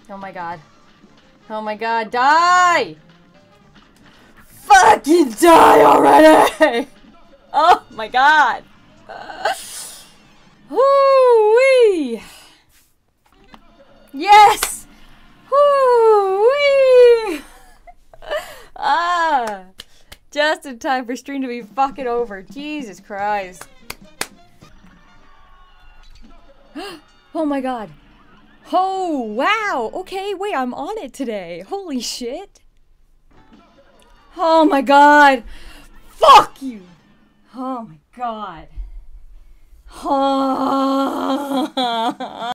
Oh my god. Oh my god, die! Fucking die already! Oh my god! Woo-wee! Yes! Woo-wee! Ah! Just in time for stream to be fucking over. Jesus Christ. Oh my god. Oh, wow. Okay, wait, I'm on it today. Holy shit. Oh my god. Fuck you. Oh my god. Oh.